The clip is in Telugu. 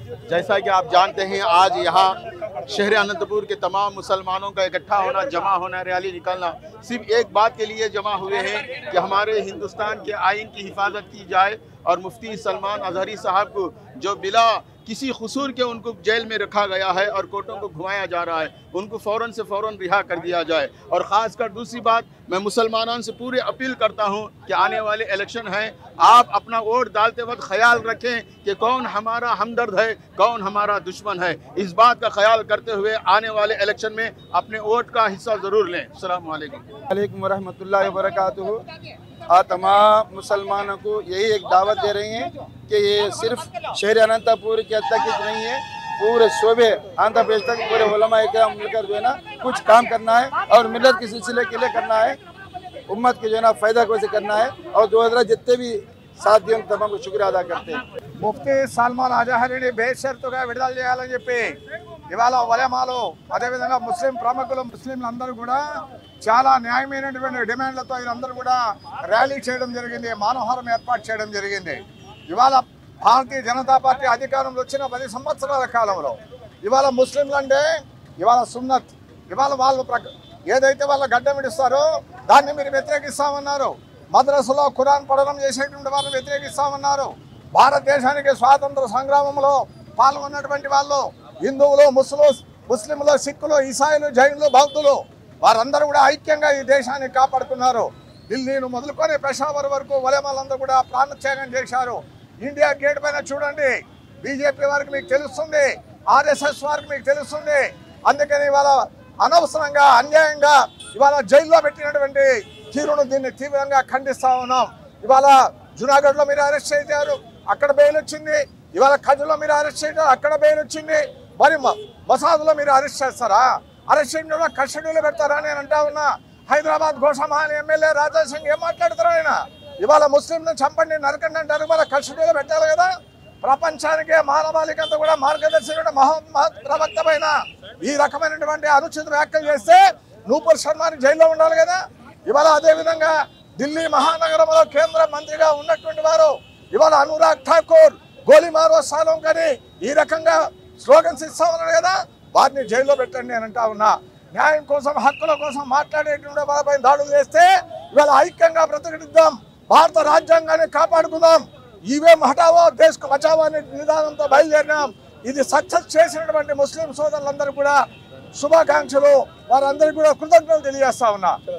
जैसा कि आप जानते हैं, आज यहाँ शहर अनंतपुर के तमाम मुसलमानों का इकट्ठा होना, जमा होना, रैली निकलना सिर्फ एक बात के लिए जमा हुए हैं कि हमारे हिंदुस्तान के आइन की हिफाजत की जाए और मुफ्ती सलमान अजहरी साहब को जो बिला किसी कसूर के उनको जेल में रखा गया है और कोर्टों को घुमाया जा रहा है, उनको फ़ौरन से फ़ौरन रिहा कर दिया जाए। और ख़ासकर दूसरी बात, मैं मुसलमानों से पूरी अपील करता हूँ कि आने वाले इलेक्शन हैं, आप अपना वोट डालते वक्त ख्याल रखें कि कौन हमारा हमदर्द है, कौन हमारा दुश्मन है। इस बात का ख्याल करते हुए आने वाले इलेक्शन में अपने वोट का हिस्सा ज़रूर लें। अस्सलामु अलैकुम वरहमतुल्लाहि वबरकातुहू। आज तमाम मुसलमानों को यही एक दावत दे रही हैं कि ये सिर्फ शहर अनंतपुर के तक ही नहीं है, पूरे शोबे आंध्र प्रदेश तक पूरे उलमा इकराम मिलकर जो है ना कुछ काम करना है और मिलत के सिलसिले के लिए करना है, उम्मत के जो है ना फायदा कैसे करना है। और जो हजरत जितने भी साथ दिए तमाम को शुक्रिया अदा करते हैं। ముఫ్తీ సల్మాన్ అజహరీని బేషరతుగా విడుదల చేయాలని చెప్పి ఇవాళ ఉలమాలు అదేవిధంగా ముస్లిం ప్రముఖులు ముస్లింలందరూ కూడా చాలా న్యాయమైనటువంటి డిమాండ్లతో వీరందరూ కూడా ర్యాలీ చేయడం జరిగింది, మానవహారం ఏర్పాటు చేయడం జరిగింది। ఇవాళ భారతీయ జనతా పార్టీ అధికారంలో వచ్చిన 10 సంవత్సరాల కాలంలో ఇవాళ ముస్లింలంటే ఇవాళ సున్నత్, ఇవాళ వాళ్ళు ఏదైతే వాళ్ళ గడ్డ విడుస్తారో దాన్ని మీరు వ్యతిరేకిస్తామన్నారు। మద్రసాలో ఖురాన్ పఠనం చేసేటువంటి వాళ్ళని వ్యతిరేకిస్తామన్నారు। భారతదేశానికి స్వాతంత్ర సంగ్రామంలో పాల్గొన్నటువంటి వాళ్ళు హిందువులు, ముస్లింలు, సిక్కులు, ఈసాయిలు, జైనులు, బౌద్ధులు వారందరూ కూడా ఐక్యంగా ఈ దేశాన్ని కాపాడుతున్నారు। ఢిల్లీని మొదలుకొని పెషావర్ వరకు ఉలమాలందరూ కూడా ప్రాణత్యాగం చేశారు। ఇండియా గేట్ పైన చూడండి, బీజేపీ వారికి మీకు తెలుస్తుంది, ఆర్ఎస్ఎస్ వారికి మీకు తెలుస్తుంది। అందుకని ఇవాళ అనవసరంగా అన్యాయంగా ఇవాళ జైల్లో పెట్టినటువంటి తీరును దీన్ని తీవ్రంగా ఖండిస్తా ఉన్నాం। ఇవాళ జునాగఢ్లో మీరు అరెస్ట్ చేశారు, అక్కడ బెయిల్ వచ్చింది। ఇవాళ ఖజులో మీరు అరెస్ట్ చేశారు, అక్కడ బెయిల్ వచ్చింది। మరి మసాదులో మీరు అరెస్ట్ చేస్తారా? అరెస్ట్ చేయడం కస్టడీలో పెడతారా నేను అంటా ఉన్నా। హైదరాబాద్ గోషామహల్ ఎమ్మెల్యే రాజా సింగ్ ఏం మాట్లాడతారు? ఆయన ఇవాళ ముస్లింలను చంపండి, నరకండి అంటారు, మన కస్టడీలో పెట్టాలి కదా। ప్రపంచానికే మానవాళికంతా కూడా మార్గదర్శకుడు మహమ్మద్ ప్రవక్త పైన ఈ రకమైనటువంటి అనుచిత వ్యాఖ్యలు చేస్తే నూపూర్ శర్మని జైల్లో ఉండాలి కదా। ఇవాళ అదేవిధంగా ఢిల్లీ మహానగరంలో కేంద్ర మంత్రిగా ఉన్నటువంటి వారు ఇవాళ అనురాగ్ ఠాకూర్ గోలిమారో సాలం కానీ ఈ రకంగా స్లోగన్స్ ఇస్తా ఉన్నారు కదా, వారిని జైల్లో పెట్టండి అని అంటా ఉన్నా। న్యాయం కోసం, హక్కుల కోసం మాట్లాడేటువంటి వారిపై దాడులు చేస్తే ఇవాళ ఐక్యంగా ప్రతిఘటిద్దాం, భారత రాజ్యాంగాన్ని కాపాడుకుందాం, ఈవేం హటావో దేశకు బచావో అనే నిదానంతో బయలుదేరినాం। ఇది సక్సెస్ చేసినటువంటి ముస్లిం సోదరులందరూ కూడా శుభాకాంక్షలు, వారందరికీ కూడా కృతజ్ఞతలు తెలియజేస్తా ఉన్నా।